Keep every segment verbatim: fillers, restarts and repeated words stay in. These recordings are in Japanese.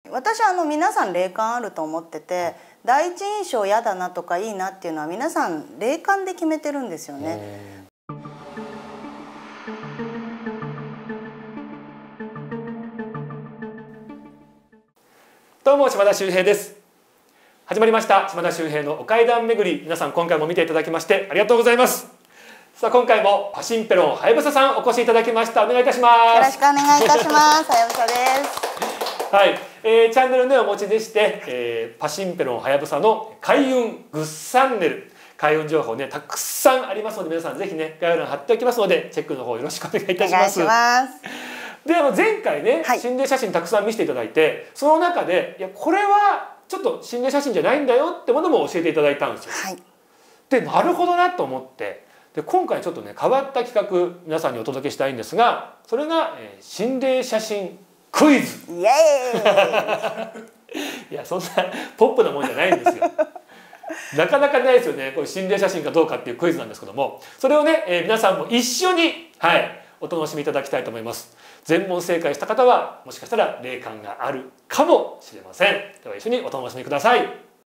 私はあの皆さん霊感あると思ってて、第一印象嫌だなとかいいなっていうのは皆さん霊感で決めてるんですよね。 どうも島田秀平です。始まりました島田秀平のお階段巡り。皆さん今回も見ていただきましてありがとうございます。さあ今回もパシンペロンはやぶささんお越しいただきました。お願いいたします。 よろしくお願いいたします。はやぶさです。 はい、えー、チャンネルでお持ちでして、えー、パシンペロンはやぶさの開運グッサンネル開運情報ねたくさんありますので、皆さんぜひね概要欄貼っておきますのでチェックの方よろしくお願いいたします。 お願いします。 であの前回ね、はい、心霊写真たくさん見せていただいて、その中でいやこれはちょっと心霊写真じゃないんだよってものも教えていただいたんですよ。はい、でなるほどなと思って、で今回ちょっとね変わった企画皆さんにお届けしたいんですが、それが、えー、心霊写真クイズ。 イエーイいやそんなポップなもんじゃないんですよ。なかなかないですよね、これ心霊写真かどうかっていうクイズなんですけども、それをね、えー、皆さんも一緒にはいお楽しみいただきたいと思います。全問正解した方はもしかしたら霊感があるかもしれません。では一緒にお楽しみください。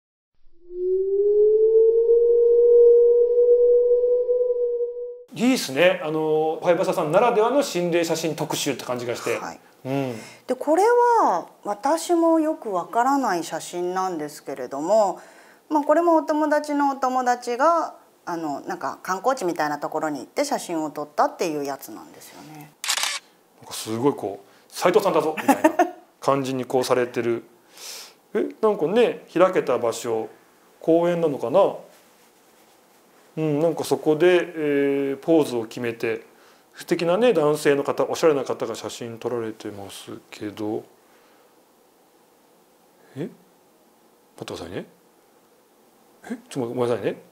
いいですね。あのはやぶささんならではの心霊写真特集って感じがして、はい、うん、 でこれは私もよくわからない写真なんですけれども、まあ、これもお友達のお友達があのなんか観光地みたいなところに行って写真を撮ったっていうやつなんですよね。 なんかすごいこう斉藤さんだぞみたいな感じにこうされてる。えなんかね開けた場所公園なのかな。うん、なんかそこで、えー、ポーズを決めて素敵なね男性の方おしゃれな方が写真撮られてますけど、え待ってくださいね。えちょっとごめんなさいね。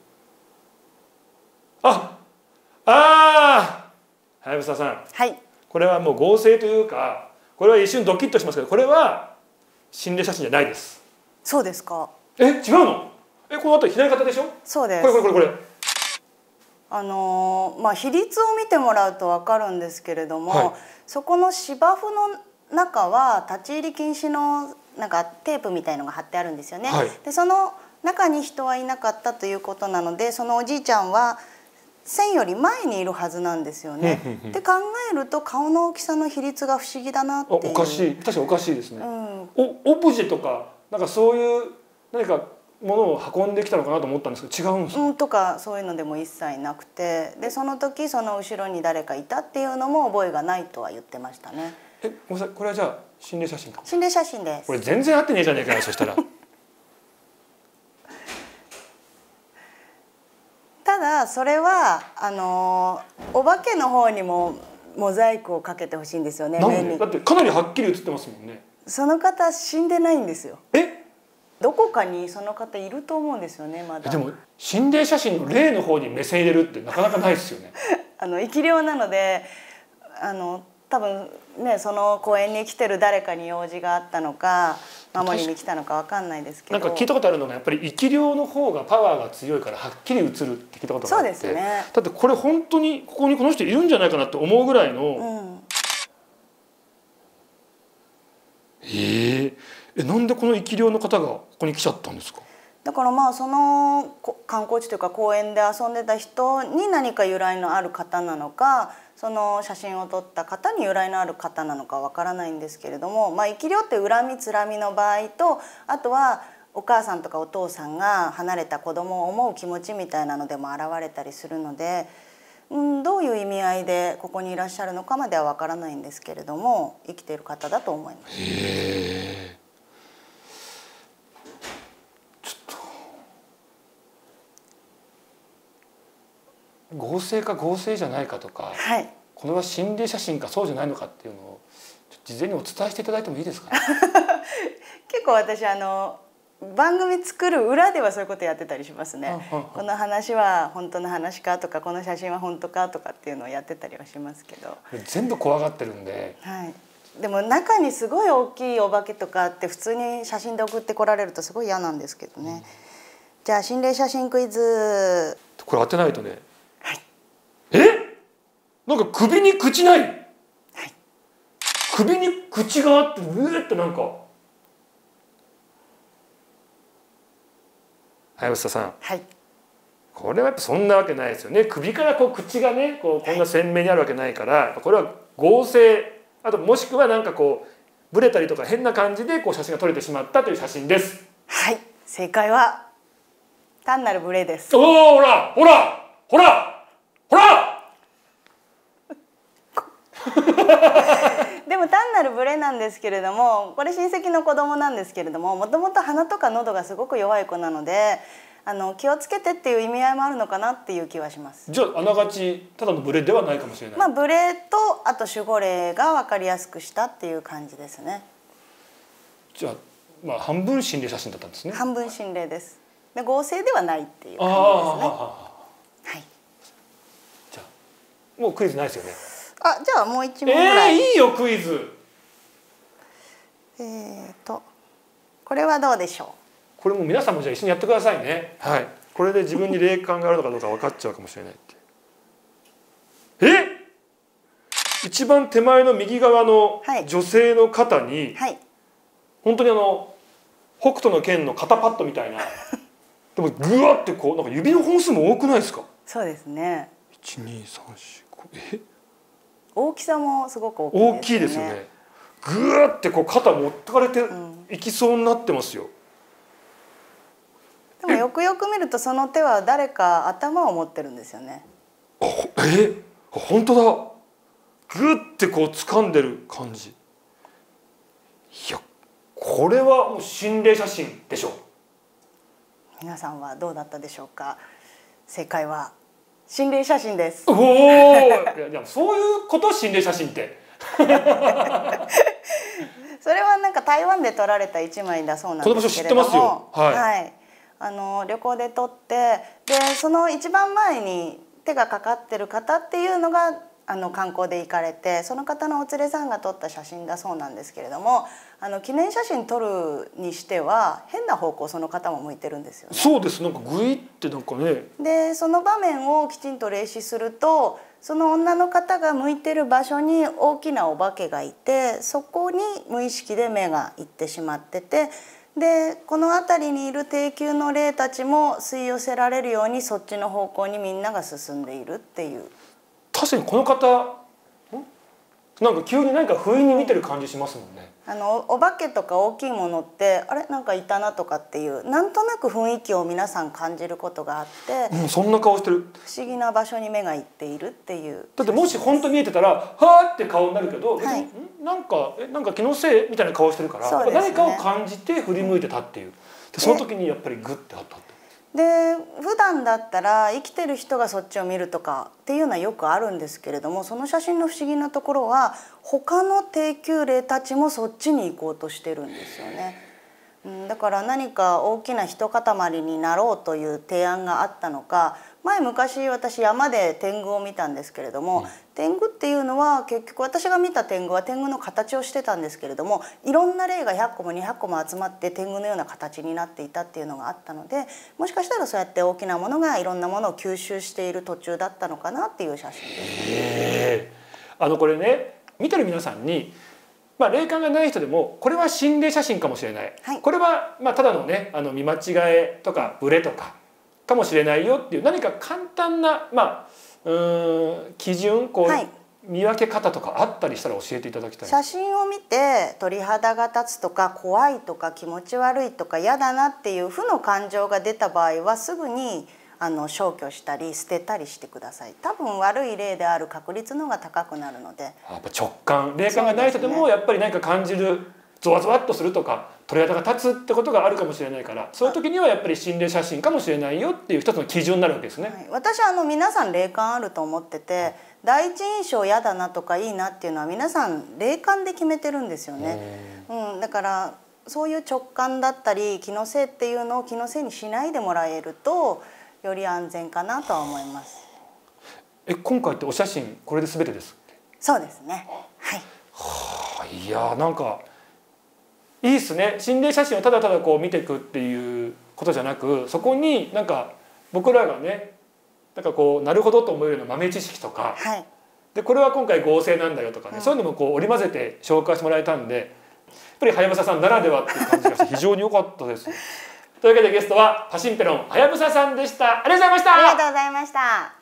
ああはやぶささん、 はい、これはもう合成というか、これは一瞬ドキッとしますけど、これは心霊写真じゃないです。 そうですか。 え違うの？えこの後左肩でしょ？ そうです。 これこれこれこれ。 あのー、まあ比率を見てもらうと分かるんですけれども、はい、そこの芝生の中は立ち入り禁止のなんかテープみたいのが貼ってあるんですよね。はい、でその中に人はいなかったということなので、そのおじいちゃんは線より前にいるはずなんですよね。で考えると顔の大きさの比率が不思議だなっていう。 おかしい、確かにおかしいですね。うん、おオブジェとかなんかそういう何かものを運んできたのかなと思ったんですけど違うんですか？ うん、とかそういうのでも一切なくて、でその時その後ろに誰かいたっていうのも覚えがないとは言ってましたね。 えごめんなさい、これはじゃあ心霊写真か？ 心霊写真です。 これ全然合ってねえじゃねえかよそしたら。 ただそれはあのお化けの方にもモザイクをかけてほしいんですよね。 なんで？だってかなりはっきり映ってますもんね。 その方死んでないんですよ。 え？ どこかにその方いると思うんですよね、まだ。 でも心霊写真の霊の方に目線入れるってなかなかないですよね。 あの生き霊なので、あの多分ねその公園に来てる誰かに用事があったのか守りに来たのかわかんないですけど。 なんか聞いたことあるのがやっぱり生き霊の方がパワーが強いからはっきり映るって聞いたことがあって。 そうですね。 だってこれ本当にここにこの人いるんじゃないかなって思うぐらいの。うん、えー、えなんでこの生き霊の方がここに来ちゃったんですか？ だからまあその観光地というか公園で遊んでた人に何か由来のある方なのか、その写真を撮った方に由来のある方なのかわからないんですけれども、まあ、生き霊って恨みつらみの場合と、あとはお母さんとかお父さんが離れた子供を思う気持ちみたいなのでも現れたりするので、うん、どういう意味合いでここにいらっしゃるのかまではわからないんですけれども、生きている方だと思います。 へー、合成か合成じゃないかとか、はい、これは心霊写真かそうじゃないのかっていうのを事前にお伝えしていただいてもいいですか？ 結構私あの番組作る裏ではそういうことやってたりしますね。この話は本当の話かとか、この写真は本当かとかっていうのをやってたりはしますけど。 全部怖がってるんで。 はい。でも中にすごい大きいお化けとかって普通に写真で送ってこられるとすごい嫌なんですけどね。うん、じゃあ心霊写真クイズ。 これ当てないとね。え？なんか首に口ない、はい、首に口があってうえってなんかはやぶささん、 はい、 これはやっぱそんなわけないですよね。首からこう口がねこうこんな鮮明にあるわけないから、これは合成、あともしくはなんかこうブレたりとか変な感じでこう写真が撮れてしまったという写真です。 はい、正解は単なるブレです。 おお、ほらほらほらほらでも単なるブレなんですけれども、これ親戚の子供なんですけれども、もともと鼻とか喉がすごく弱い子なので、あの気をつけてっていう意味合いもあるのかなっていう気はします。 じゃああながちただのブレではないかもしれない。 まあブレとあと守護霊が分かりやすくしたっていう感じですね。 じゃあまあ半分心霊写真だったんですね。 半分心霊です。で合成ではないっていう感じですね。 はい。じゃあもうクイズないですよね。 あ、じゃあもう一問ぐらい。 えー、いいよクイズ。 えーとこれはどうでしょう。これも皆さんもじゃあ一緒にやってくださいね。はい。これで自分に霊感があるのかどうか分かっちゃうかもしれないっていう。え？一番手前の右側の女性の方に、はい、本当にあの北斗の拳の肩パッドみたいな。でもグワってこうなんか指の本数も多くないですか？ そうですね。 一二三四五え？ 大きさもすごく大きいですね。 大きいですよね。グワってこう肩持ってかれていきそうになってますよ。 でもよくよく見るとその手は誰か頭を持ってるんですよね。 あ、え、本当だ。グッてこう掴んでる感じ。いや、これはもう心霊写真でしょう。 皆さんはどうだったでしょうか。正解は心霊写真です。 おお、いやそういうこと心霊写真って。 それはなんか台湾で撮られた一枚だそうなんですけれども、 この場所知ってますよ。はい。 はい、あの旅行で撮ってでその一番前に手がかかってる方っていうのがあの観光で行かれて、その方のお連れさんが撮った写真だそうなんですけれども、あの記念写真撮るにしては変な方向その方も向いてるんですよね。 そうです。なんかグイってなんかね。 でその場面をきちんと霊視すると、その女の方が向いてる場所に大きなお化けがいて、そこに無意識で目がいってしまってて、でこの辺りにいる低級の霊たちも吸い寄せられるようにそっちの方向にみんなが進んでいるっていう。 確かにこの方なんか急に何か不意に見てる感じしますもんね。 あのお化けとか大きいものってあれなんかいたなとかっていうなんとなく雰囲気を皆さん感じることがあって、 うん、そんな顔してる。 不思議な場所に目がいっているっていう。 だってもし本当見えてたらはーって顔になるけど、はい、なんかえなんか気のせいみたいな顔してるから、ね、何かを感じて振り向いてたっていう。でその時にやっぱりグッてあったって。 で普段だったら生きてる人がそっちを見るとかっていうのはよくあるんですけれども、その写真の不思議なところは他の低級霊たちもそっちに行こうとしてるんですよね。うん、だから何か大きな一塊になろうという提案があったのか、前昔私山で天狗を見たんですけれども、うん、天狗っていうのは結局私が見た天狗は天狗の形をしてたんですけれども、いろんな霊がひゃっこもにひゃっこも集まって天狗のような形になっていたっていうのがあったので、もしかしたらそうやって大きなものがいろんなものを吸収している途中だったのかなっていう写真です。 へー。あのこれね、見てる皆さんにまあ、霊感がない人でもこれは心霊写真かもしれない、はい、これはまあただのねあの見間違えとかブレとかかもしれないよっていう何か簡単な、まあ、うーん基準こう、はい、見分け方とかあったりしたら教えていただきたい。 写真を見て鳥肌が立つとか怖いとか気持ち悪いとか嫌だなっていう負の感情が出た場合はすぐにあの消去したり捨てたりしてください。多分悪い霊である確率の方が高くなるので。やっぱ直感、霊感がない人でもやっぱり何か感じる、ゾワゾワっとするとか鳥肌が立つってことがあるかもしれないから、そういう時にはやっぱり心霊写真かもしれないよっていう一つの基準になるわけですね。はい、 私はあの皆さん霊感あると思ってて、第一印象嫌だなとかいいなっていうのは皆さん霊感で決めてるんですよね。うん、だからそういう直感だったり気のせいっていうのを気のせいにしないでもらえるとより安全かなとは思います。 え、今回ってお写真これで全てです。 そうですね。はい。 はあ、いやなんかいいですね。心霊写真をただただこう見ていくっていうことじゃなく、そこになんか僕らがね、なんかこうなるほどと思えるような豆知識とか、はい、でこれは今回合成なんだよとかね、うん、そういうのもこう織り交ぜて紹介してもらえたんで、やっぱりはやぶささんならではっていう感じがして非常に良かったです。 というわけでゲストはパシンペロンはやぶささんでした。ありがとうございました。 ありがとうございました。